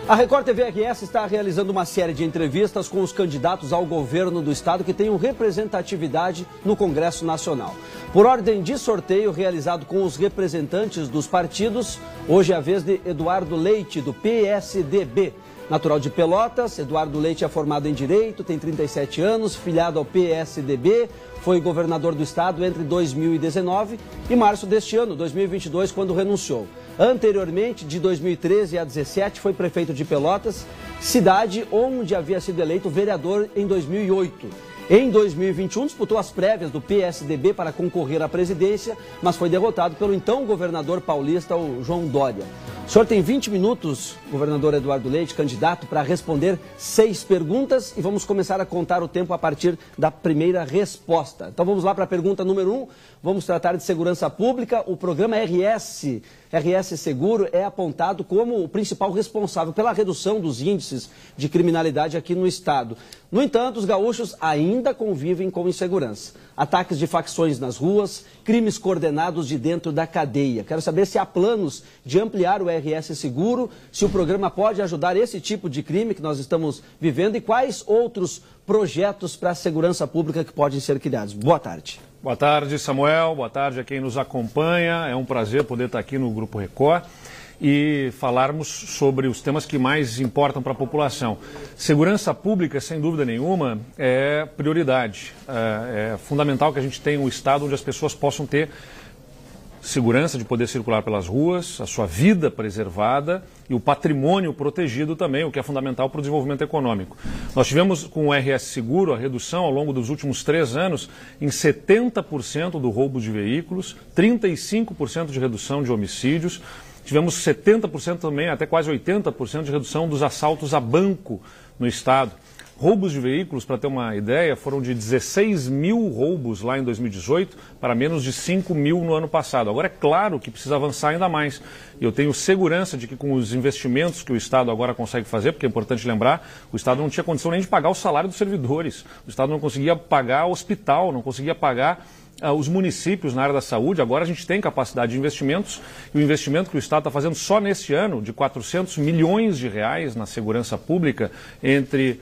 A Record TV RS está realizando uma série de entrevistas com os candidatos ao governo do estado que tenham representatividade no Congresso Nacional. Por ordem de sorteio realizado com os representantes dos partidos, hoje é a vez de Eduardo Leite, do PSDB. Natural de Pelotas, Eduardo Leite é formado em Direito, tem 37 anos, filiado ao PSDB, foi governador do estado entre 2019 e março deste ano, 2022, quando renunciou. Anteriormente, de 2013 a 2017, foi prefeito de Pelotas, cidade onde havia sido eleito vereador em 2008. Em 2021, disputou as prévias do PSDB para concorrer à presidência, mas foi derrotado pelo então governador paulista, o João Dória. O senhor tem 20 minutos, governador Eduardo Leite, candidato, para responder 6 perguntas e vamos começar a contar o tempo a partir da primeira resposta. Então vamos lá para a pergunta número 1. Vamos tratar de segurança pública. O programa RS Seguro é apontado como o principal responsável pela redução dos índices de criminalidade aqui no estado. No entanto, os gaúchos ainda convivem com insegurança. Ataques de facções nas ruas, crimes coordenados de dentro da cadeia. Quero saber se há planos de ampliar o RS Seguro, se o programa pode ajudar esse tipo de crime que nós estamos vivendo e quais outros projetos para a segurança pública que podem ser criados. Boa tarde. Boa tarde, Samuel. Boa tarde a quem nos acompanha. É um prazer poder estar aqui no Grupo Record e falarmos sobre os temas que mais importam para a população. Segurança pública, sem dúvida nenhuma, é prioridade. É fundamental que a gente tenha um estado onde as pessoas possam ter segurança de poder circular pelas ruas, a sua vida preservada e o patrimônio protegido também, o que é fundamental para o desenvolvimento econômico. Nós tivemos com o RS Seguro a redução ao longo dos últimos 3 anos em 70% do roubo de veículos, 35% de redução de homicídios, tivemos 70% também, até quase 80% de redução dos assaltos a banco no estado. Roubos de veículos, para ter uma ideia, foram de 16 mil roubos lá em 2018 para menos de 5 mil no ano passado. Agora, é claro que precisa avançar ainda mais. Eu tenho segurança de que com os investimentos que o Estado agora consegue fazer, porque é importante lembrar, o Estado não tinha condição nem de pagar o salário dos servidores. O Estado não conseguia pagar o hospital, não conseguia pagar os municípios na área da saúde. Agora a gente tem capacidade de investimentos e o investimento que o Estado está fazendo só neste ano de 400 milhões de reais na segurança pública entre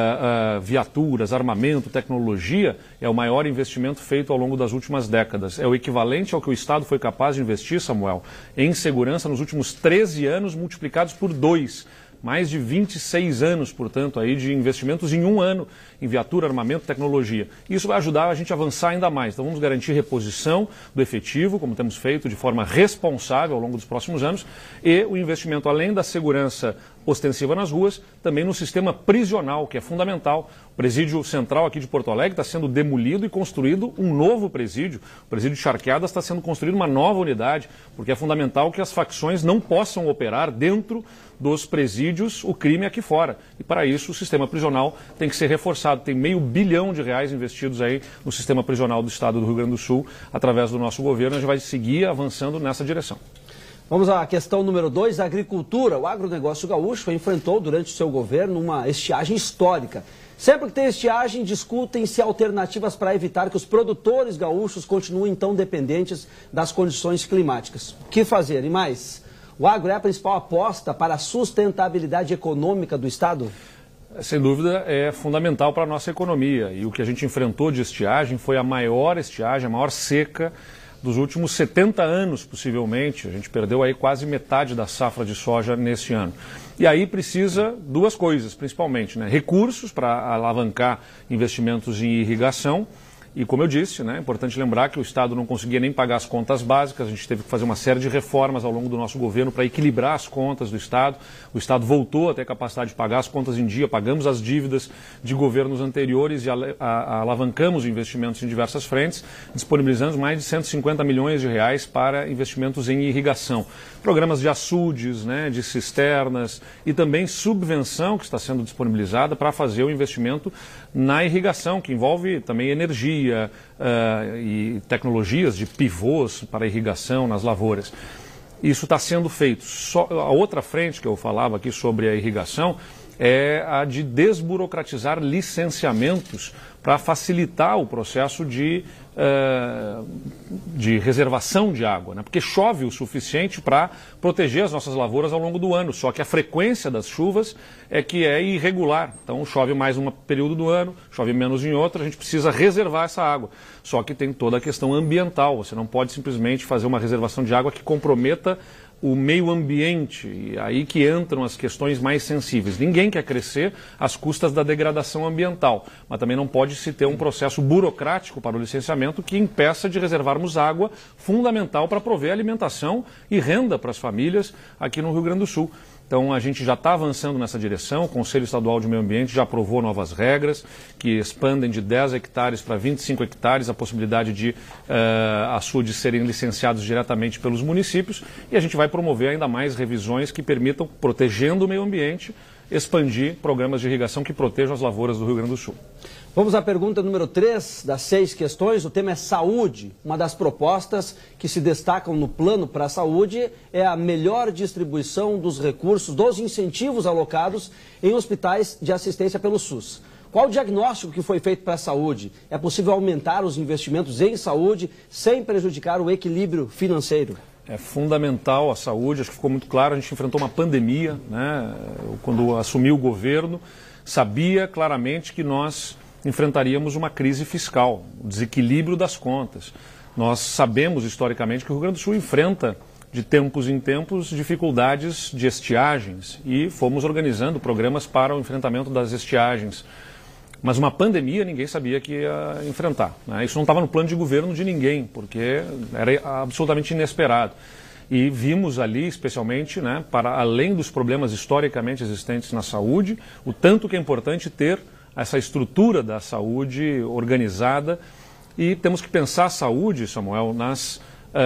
viaturas, armamento, tecnologia, é o maior investimento feito ao longo das últimas décadas. É o equivalente ao que o Estado foi capaz de investir, Samuel, em segurança nos últimos 13 anos, multiplicados por 2. Mais de 26 anos, portanto, aí de investimentos em 1 ano em viatura, armamento, tecnologia. Isso vai ajudar a gente a avançar ainda mais. Então vamos garantir reposição do efetivo, como temos feito de forma responsável ao longo dos próximos anos, e o investimento, além da segurança ostensiva nas ruas, também no sistema prisional, que é fundamental. O presídio central aqui de Porto Alegre está sendo demolido e construído um novo presídio. O presídio de Charqueadas está sendo construído uma nova unidade, porque é fundamental que as facções não possam operar dentro dos presídios o crime aqui fora. E para isso o sistema prisional tem que ser reforçado. Tem R$500 bilhão investidos aí no sistema prisional do estado do Rio Grande do Sul, através do nosso governo. A gente vai seguir avançando nessa direção. Vamos à questão número 2, a agricultura. O agronegócio gaúcho enfrentou durante o seu governo uma estiagem histórica. Sempre que tem estiagem, discutem-se alternativas para evitar que os produtores gaúchos continuem tão dependentes das condições climáticas. O que fazer? E mais, o agro é a principal aposta para a sustentabilidade econômica do estado? Sem dúvida, é fundamental para a nossa economia. E o que a gente enfrentou de estiagem foi a maior estiagem, a maior seca dos últimos 70 anos, possivelmente. A gente perdeu aí quase metade da safra de soja neste ano. E aí precisa 2 coisas, principalmente, né? Recursos para alavancar investimentos em irrigação. E como eu disse, né, é importante lembrar que o Estado não conseguia nem pagar as contas básicas, a gente teve que fazer uma série de reformas ao longo do nosso governo para equilibrar as contas do Estado. O Estado voltou a ter capacidade de pagar as contas em dia, pagamos as dívidas de governos anteriores e alavancamos investimentos em diversas frentes, disponibilizando mais de 150 milhões de reais para investimentos em irrigação. Programas de açudes, né, de cisternas e também subvenção que está sendo disponibilizada para fazer o investimento na irrigação, que envolve também energia e tecnologias de pivôs para irrigação nas lavouras. Isso está sendo feito. A outra frente que eu falava aqui sobre a irrigação é a de desburocratizar licenciamentos para facilitar o processo de reservação de água, né? Porque chove o suficiente para proteger as nossas lavouras ao longo do ano, só que a frequência das chuvas é que é irregular. Então chove mais um período do ano, chove menos em outro, a gente precisa reservar essa água. Só que tem toda a questão ambiental, você não pode simplesmente fazer uma reservação de água que comprometa o meio ambiente, e aí que entram as questões mais sensíveis. Ninguém quer crescer às custas da degradação ambiental, mas também não pode se ter um processo burocrático para o licenciamento que impeça de reservarmos água fundamental para prover alimentação e renda para as famílias aqui no Rio Grande do Sul. Então a gente já está avançando nessa direção, o Conselho Estadual de Meio Ambiente já aprovou novas regras que expandem de 10 hectares para 25 hectares a possibilidade de açudes serem licenciados diretamente pelos municípios, e a gente vai promover ainda mais revisões que permitam, protegendo o meio ambiente, expandir programas de irrigação que protejam as lavouras do Rio Grande do Sul. Vamos à pergunta número 3 das 6 questões. O tema é saúde. Uma das propostas que se destacam no plano para a saúde é a melhor distribuição dos recursos, dos incentivos alocados em hospitais de assistência pelo SUS. Qual o diagnóstico que foi feito para a saúde? É possível aumentar os investimentos em saúde sem prejudicar o equilíbrio financeiro? É fundamental a saúde, acho que ficou muito claro, a gente enfrentou uma pandemia, né? Quando assumiu o governo, sabia claramente que nós enfrentaríamos uma crise fiscal, o desequilíbrio das contas. Nós sabemos historicamente que o Rio Grande do Sul enfrenta, de tempos em tempos, dificuldades de estiagens, e fomos organizando programas para o enfrentamento das estiagens. Mas uma pandemia ninguém sabia que ia enfrentar, né? Isso não estava no plano de governo de ninguém, porque era absolutamente inesperado. E vimos ali, especialmente, né, para além dos problemas historicamente existentes na saúde, o tanto que é importante ter essa estrutura da saúde organizada, e temos que pensar a saúde, Samuel, nas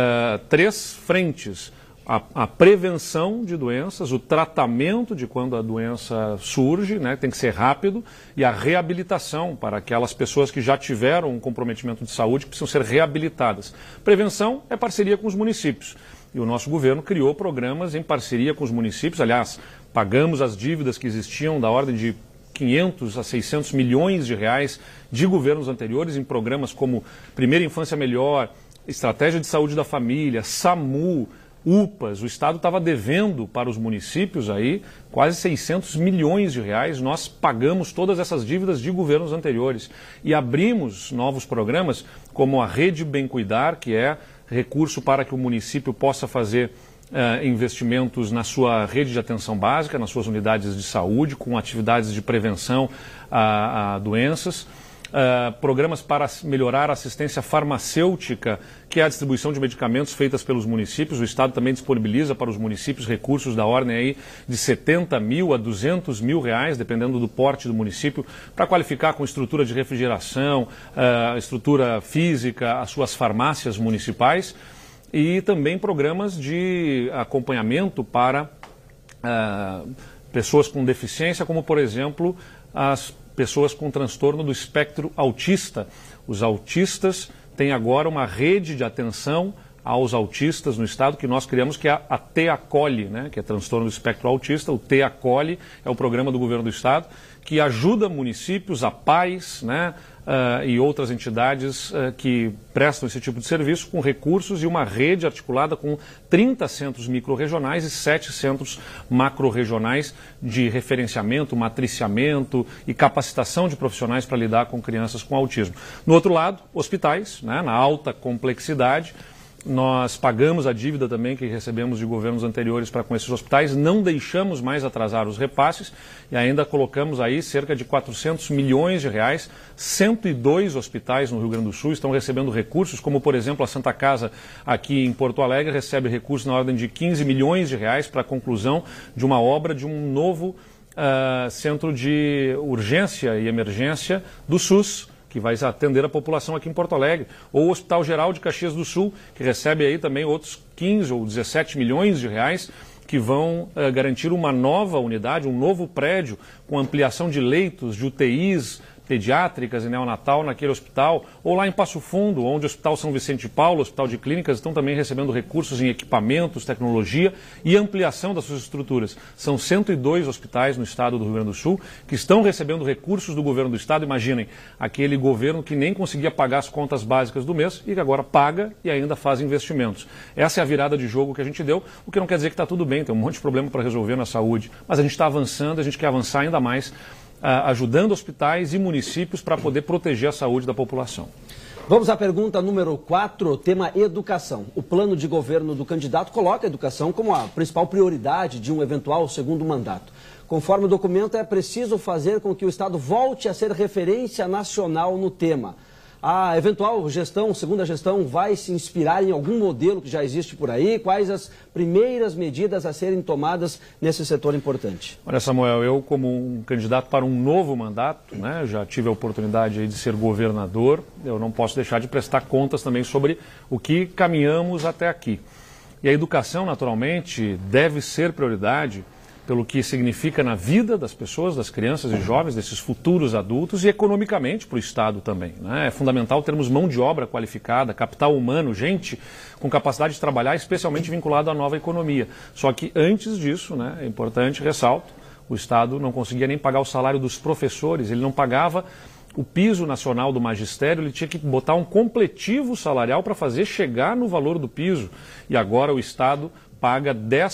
3 frentes. A prevenção de doenças, o tratamento de quando a doença surge, né, tem que ser rápido, e a reabilitação para aquelas pessoas que já tiveram um comprometimento de saúde, que precisam ser reabilitadas. Prevenção é parceria com os municípios. E o nosso governo criou programas em parceria com os municípios. Aliás, pagamos as dívidas que existiam da ordem de 500 a 600 milhões de reais de governos anteriores em programas como Primeira Infância Melhor, Estratégia de Saúde da Família, SAMU, UPAs. O Estado estava devendo para os municípios aí quase 600 milhões de reais. Nós pagamos todas essas dívidas de governos anteriores e abrimos novos programas como a Rede Bem Cuidar, que é recurso para que o município possa fazer investimentos na sua rede de atenção básica, nas suas unidades de saúde, com atividades de prevenção a doenças. Programas para melhorar a assistência farmacêutica, que é a distribuição de medicamentos feitas pelos municípios. O Estado também disponibiliza para os municípios recursos da ordem aí de 70 mil a 200 mil reais, dependendo do porte do município, para qualificar com estrutura de refrigeração, estrutura física, as suas farmácias municipais. E também programas de acompanhamento para pessoas com deficiência, como, por exemplo, as pessoas com transtorno do espectro autista. Os autistas têm agora uma rede de atenção aos autistas no Estado que nós criamos, que é a Te Acolhe, né? Que é transtorno do espectro autista. O Te Acolhe é o programa do governo do Estado que ajuda municípios, a pais, né? E outras entidades que prestam esse tipo de serviço com recursos e uma rede articulada com 30 centros micro-regionais e 7 centros macro-regionais de referenciamento, matriciamento e capacitação de profissionais para lidar com crianças com autismo. No outro lado, hospitais, né, na alta complexidade. Nós pagamos a dívida também que recebemos de governos anteriores para com esses hospitais, não deixamos mais atrasar os repasses e ainda colocamos aí cerca de 400 milhões de reais. 102 hospitais no Rio Grande do Sul estão recebendo recursos, como por exemplo a Santa Casa aqui em Porto Alegre recebe recursos na ordem de 15 milhões de reais para a conclusão de uma obra de um novo centro de urgência e emergência do SUS, que vai atender a população aqui em Porto Alegre, ou o Hospital Geral de Caxias do Sul, que recebe aí também outros 15 ou 17 milhões de reais, que vão garantir uma nova unidade, um novo prédio, com ampliação de leitos, de UTIs, pediátricas e neonatal naquele hospital, ou lá em Passo Fundo, onde o Hospital São Vicente de Paulo, o Hospital de Clínicas, estão também recebendo recursos em equipamentos, tecnologia e ampliação das suas estruturas. São 102 hospitais no estado do Rio Grande do Sul que estão recebendo recursos do governo do estado. Imaginem, aquele governo que nem conseguia pagar as contas básicas do mês e que agora paga e ainda faz investimentos. Essa é a virada de jogo que a gente deu, o que não quer dizer que está tudo bem, tem um monte de problema para resolver na saúde, mas a gente está avançando, a gente quer avançar ainda mais, ajudando hospitais e municípios para poder proteger a saúde da população. Vamos à pergunta número 4, tema educação. O plano de governo do candidato coloca a educação como a principal prioridade de um eventual segundo mandato. Conforme o documento, é preciso fazer com que o Estado volte a ser referência nacional no tema. A eventual gestão, segunda gestão, vai se inspirar em algum modelo que já existe por aí? Quais as primeiras medidas a serem tomadas nesse setor importante? Olha, Samuel, eu como um candidato para um novo mandato, né, já tive a oportunidade aí de ser governador, eu não posso deixar de prestar contas também sobre o que caminhamos até aqui. E a educação, naturalmente, deve ser prioridade pelo que significa na vida das pessoas, das crianças e jovens, desses futuros adultos e economicamente para o Estado também, né? É fundamental termos mão de obra qualificada, capital humano, gente com capacidade de trabalhar, especialmente vinculado à nova economia. Só que antes disso, né, é importante, ressalto, o Estado não conseguia nem pagar o salário dos professores, ele não pagava o piso nacional do magistério, ele tinha que botar um completivo salarial para fazer chegar no valor do piso. E agora o Estado paga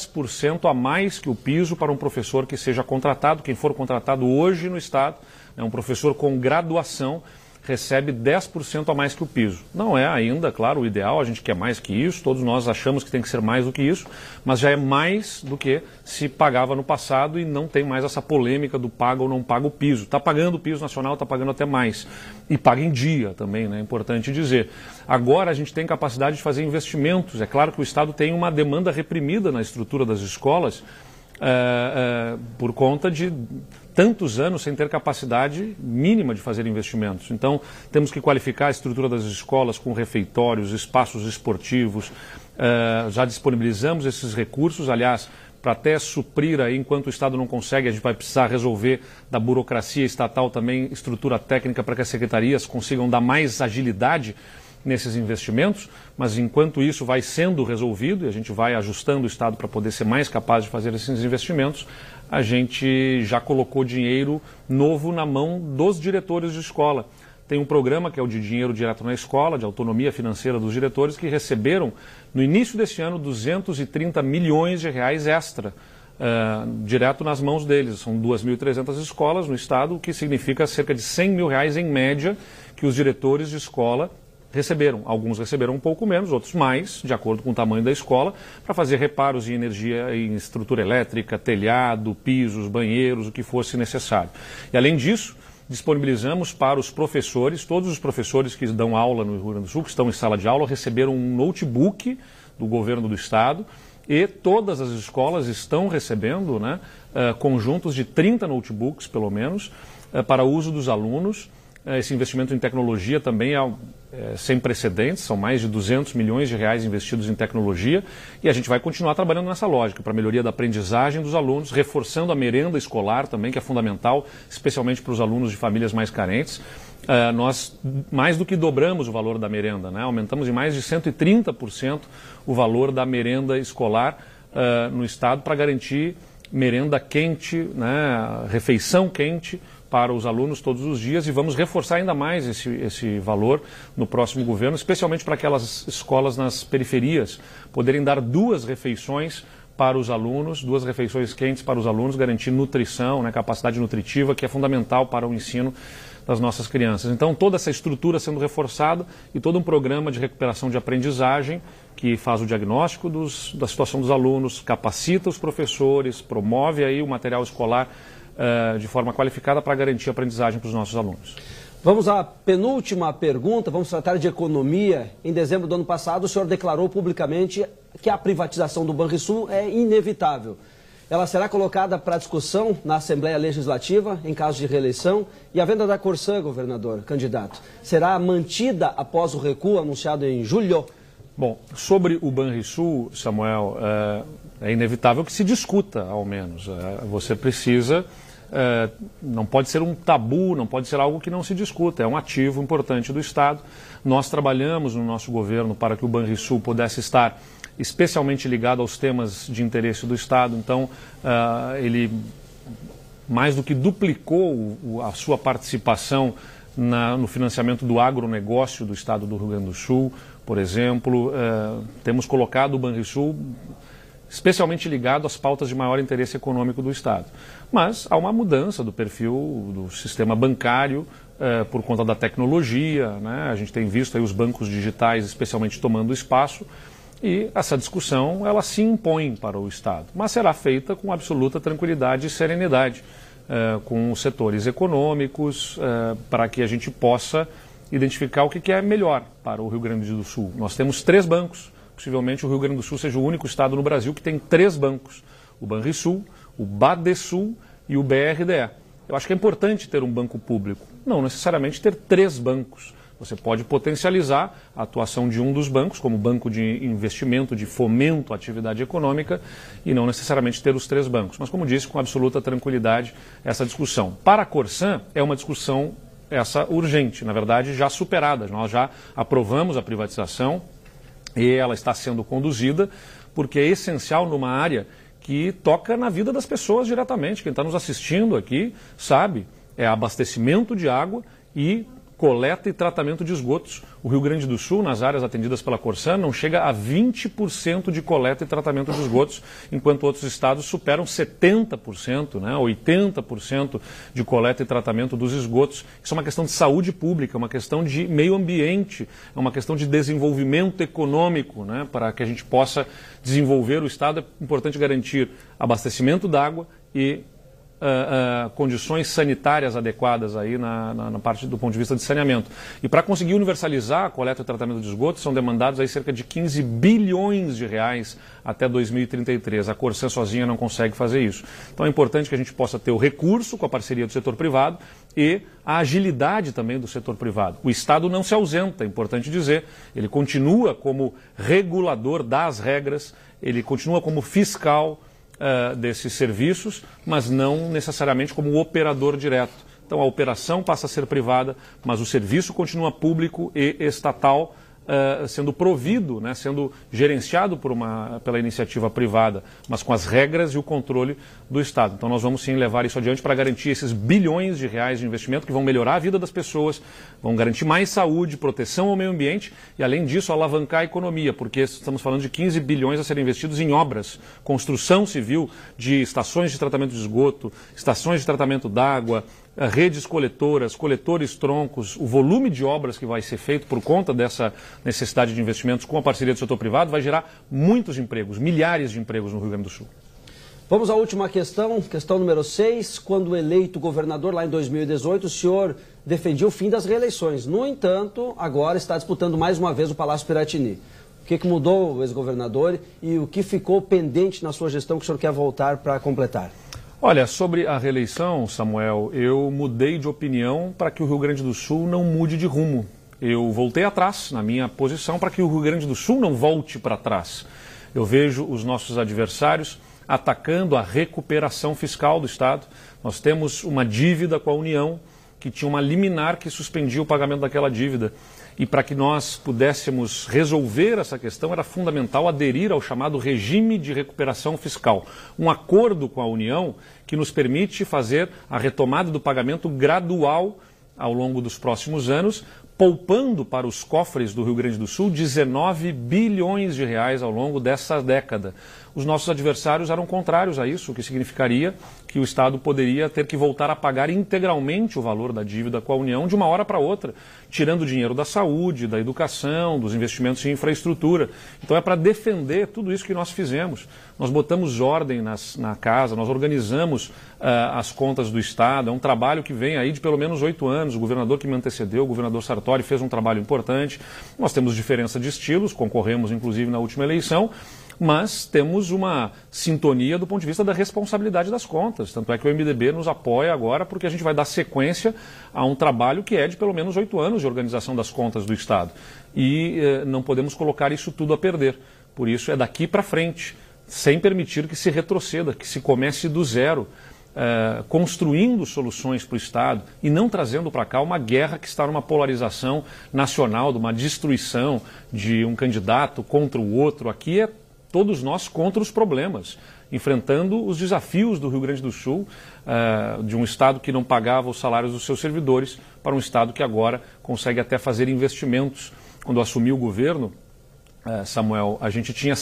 10% a mais que o piso para um professor que seja contratado. Quem for contratado hoje no Estado, um professor com graduação, recebe 10% a mais que o piso. Não é ainda, claro, o ideal, a gente quer mais que isso, todos nós achamos que tem que ser mais do que isso, mas já é mais do que se pagava no passado e não tem mais essa polêmica do paga ou não paga o piso. Está pagando o piso nacional, está pagando até mais. E paga em dia também, né? É importante dizer. Agora a gente tem capacidade de fazer investimentos. É claro que o Estado tem uma demanda reprimida na estrutura das escolas, por conta de tantos anos sem ter capacidade mínima de fazer investimentos. Então, temos que qualificar a estrutura das escolas com refeitórios, espaços esportivos. Já disponibilizamos esses recursos, aliás, para até suprir aí, enquanto o Estado não consegue, a gente vai precisar resolver da burocracia estatal também, estrutura técnica para que as secretarias consigam dar mais agilidade nesses investimentos, mas enquanto isso vai sendo resolvido e a gente vai ajustando o Estado para poder ser mais capaz de fazer esses investimentos, a gente já colocou dinheiro novo na mão dos diretores de escola. Tem um programa que é o de dinheiro direto na escola, de autonomia financeira dos diretores, que receberam no início deste ano 230 milhões de reais extra, direto nas mãos deles. São 2.300 escolas no Estado, o que significa cerca de 100 mil reais em média que os diretores de escola receberam. Alguns receberam um pouco menos, outros mais, de acordo com o tamanho da escola, para fazer reparos em energia, em estrutura elétrica, telhado, pisos, banheiros, o que fosse necessário. E além disso, disponibilizamos para os professores, todos os professores que dão aula no Rio Grande do Sul, que estão em sala de aula, receberam um notebook do governo do Estado e todas as escolas estão recebendo, né, conjuntos de 30 notebooks, pelo menos, para uso dos alunos. Esse investimento em tecnologia também é sem precedentes, são mais de 200 milhões de reais investidos em tecnologia e a gente vai continuar trabalhando nessa lógica, para a melhoria da aprendizagem dos alunos, reforçando a merenda escolar também, que é fundamental, especialmente para os alunos de famílias mais carentes. Nós mais do que dobramos o valor da merenda, né? Aumentamos em mais de 130% o valor da merenda escolar no Estado para garantir merenda quente, né? Refeição quente para os alunos todos os dias, e vamos reforçar ainda mais esse valor no próximo governo, especialmente para aquelas escolas nas periferias poderem dar 2 refeições para os alunos, 2 refeições quentes para os alunos, garantir nutrição, né, capacidade nutritiva, que é fundamental para o ensino das nossas crianças. Então, toda essa estrutura sendo reforçada e todo um programa de recuperação de aprendizagem que faz o diagnóstico da situação dos alunos, capacita os professores, promove aí o material escolar de forma qualificada para garantir a aprendizagem para os nossos alunos. Vamos à penúltima pergunta, vamos tratar de economia. Em dezembro do ano passado, o senhor declarou publicamente que a privatização do Banrisul é inevitável. Ela será colocada para discussão na Assembleia Legislativa, em caso de reeleição, e a venda da Corsã, governador, candidato, será mantida após o recuo anunciado em julho? Bom, sobre o Banrisul, Samuel, é inevitável que se discuta, ao menos. Você precisa não pode ser um tabu, não pode ser algo que não se discuta, é um ativo importante do Estado. Nós trabalhamos no nosso governo para que o Banrisul pudesse estar especialmente ligado aos temas de interesse do Estado, então ele mais do que duplicou a sua participação no financiamento do agronegócio do Estado do Rio Grande do Sul, por exemplo. Temos colocado o Banrisul especialmente ligado às pautas de maior interesse econômico do Estado. Mas há uma mudança do perfil do sistema bancário por conta da tecnologia, né? A gente tem visto aí os bancos digitais especialmente tomando espaço, e essa discussão ela se impõe para o Estado, mas será feita com absoluta tranquilidade e serenidade, com os setores econômicos, para que a gente possa identificar o que é melhor para o Rio Grande do Sul. Nós temos 3 bancos, possivelmente o Rio Grande do Sul seja o único estado no Brasil que tem 3 bancos, o Banrisul, o Badesul e o BRDE. Eu acho que é importante ter um banco público, não necessariamente ter 3 bancos. Você pode potencializar a atuação de um dos bancos, como banco de investimento, de fomento à atividade econômica, e não necessariamente ter os 3 bancos. Mas, como disse, com absoluta tranquilidade, essa discussão. Para a Corsan, é uma discussão essa urgente, na verdade, já superada. Nós já aprovamos a privatização e ela está sendo conduzida, porque é essencial numa área que toca na vida das pessoas diretamente. Quem está nos assistindo aqui sabe, é abastecimento de água e coleta e tratamento de esgotos. O Rio Grande do Sul, nas áreas atendidas pela Corsan, não chega a 20% de coleta e tratamento de esgotos, enquanto outros estados superam 70%, né, 80% de coleta e tratamento dos esgotos. Isso é uma questão de saúde pública, é uma questão de meio ambiente, é uma questão de desenvolvimento econômico, né, para que a gente possa desenvolver o estado. É importante garantir abastecimento d'água e condições sanitárias adequadas aí na parte do ponto de vista de saneamento. E para conseguir universalizar a coleta e tratamento de esgotos, são demandados aí cerca de 15 bilhões de reais até 2033. A Corsan sozinha não consegue fazer isso. Então é importante que a gente possa ter o recurso com a parceria do setor privado e a agilidade também do setor privado. O Estado não se ausenta, é importante dizer. Ele continua como regulador das regras, ele continua como fiscal desses serviços, mas não necessariamente como operador direto. Então a operação passa a ser privada, mas o serviço continua público e estatal, sendo provido, né, sendo gerenciado pela iniciativa privada, mas com as regras e o controle do Estado. Então nós vamos sim levar isso adiante para garantir esses bilhões de reais de investimento que vão melhorar a vida das pessoas, vão garantir mais saúde, proteção ao meio ambiente e, além disso, alavancar a economia, porque estamos falando de 15 bilhões a serem investidos em obras, construção civil de estações de tratamento de esgoto, estações de tratamento d'água, redes coletoras, coletores troncos. O volume de obras que vai ser feito por conta dessa necessidade de investimentos com a parceria do setor privado vai gerar muitos empregos, milhares de empregos no Rio Grande do Sul. Vamos à última questão, questão número 6. Quando eleito governador lá em 2018, o senhor defendia o fim das reeleições. No entanto, agora está disputando mais uma vez o Palácio Piratini. O que mudou, ex-governador, e o que ficou pendente na sua gestão que o senhor quer voltar para completar? Olha, sobre a reeleição, Samuel, eu mudei de opinião para que o Rio Grande do Sul não mude de rumo. Eu voltei atrás na minha posição para que o Rio Grande do Sul não volte para trás. Eu vejo os nossos adversários atacando a recuperação fiscal do Estado. Nós temos uma dívida com a União que tinha uma liminar que suspendia o pagamento daquela dívida. E para que nós pudéssemos resolver essa questão, era fundamental aderir ao chamado regime de recuperação fiscal. Um acordo com a União que nos permite fazer a retomada do pagamento gradual ao longo dos próximos anos, poupando para os cofres do Rio Grande do Sul 19 bilhões de reais ao longo dessa década. Os nossos adversários eram contrários a isso, o que significaria que o Estado poderia ter que voltar a pagar integralmente o valor da dívida com a União de uma hora para outra, tirando dinheiro da saúde, da educação, dos investimentos em infraestrutura. Então é para defender tudo isso que nós fizemos. Nós botamos ordem na casa, nós organizamos as contas do Estado. É um trabalho que vem aí de pelo menos 8 anos. O governador que me antecedeu, o governador Sartori, fez um trabalho importante. Nós temos diferença de estilos, concorremos inclusive na última eleição, mas temos uma sintonia do ponto de vista da responsabilidade das contas. Tanto é que o MDB nos apoia agora porque a gente vai dar sequência a um trabalho que é de pelo menos 8 anos de organização das contas do Estado. E não podemos colocar isso tudo a perder. Por isso é daqui para frente, sem permitir que se retroceda, que se comece do zero. construindo soluções para o Estado e não trazendo para cá uma guerra que está numa polarização nacional, de uma destruição de um candidato contra o outro. Aqui é todos nós contra os problemas, enfrentando os desafios do Rio Grande do Sul, de um Estado que não pagava os salários dos seus servidores, para um Estado que agora consegue até fazer investimentos. Quando assumiu o governo, Samuel, a gente tinha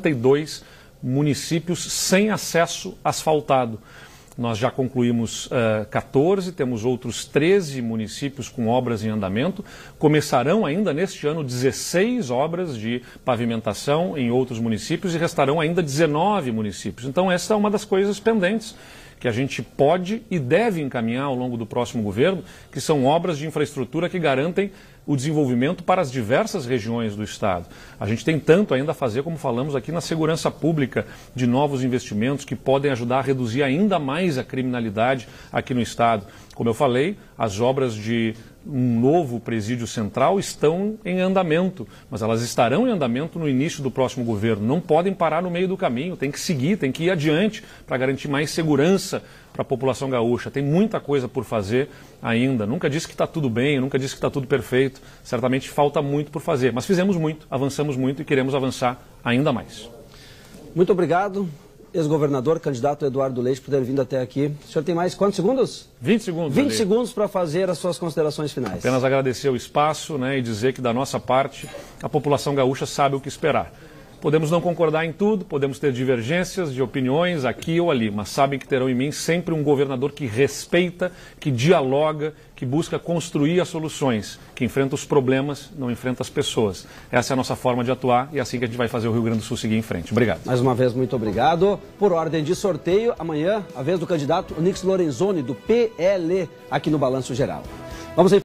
62 municípios sem acesso asfaltado. Nós já concluímos 14, temos outros 13 municípios com obras em andamento. Começarão ainda neste ano 16 obras de pavimentação em outros municípios e restarão ainda 19 municípios. Então essa é uma das coisas pendentes que a gente pode e deve encaminhar ao longo do próximo governo, que são obras de infraestrutura que garantem o desenvolvimento para as diversas regiões do Estado. A gente tem tanto ainda a fazer, como falamos aqui, na segurança pública, de novos investimentos que podem ajudar a reduzir ainda mais a criminalidade aqui no Estado. Como eu falei, as obras de um novo presídio central estão em andamento, mas elas estarão em andamento no início do próximo governo. Não podem parar no meio do caminho, tem que seguir, tem que ir adiante para garantir mais segurança para a população gaúcha. Tem muita coisa por fazer ainda. Nunca disse que está tudo bem, nunca disse que está tudo perfeito. Certamente falta muito por fazer, mas fizemos muito, avançamos muito e queremos avançar ainda mais. Muito obrigado, ex-governador, candidato Eduardo Leite, por ter vindo até aqui. O senhor tem mais quantos segundos? 20 segundos. 20 segundos para fazer as suas considerações finais. Apenas agradecer o espaço, e dizer que da nossa parte a população gaúcha sabe o que esperar. Podemos não concordar em tudo, podemos ter divergências de opiniões aqui ou ali, mas sabem que terão em mim sempre um governador que respeita, que dialoga, que busca construir as soluções, que enfrenta os problemas, não enfrenta as pessoas. Essa é a nossa forma de atuar e é assim que a gente vai fazer o Rio Grande do Sul seguir em frente. Obrigado. Mais uma vez, muito obrigado. Por ordem de sorteio, amanhã, a vez do candidato Onix Lorenzoni, do PL, aqui no Balanço Geral. Vamos aí.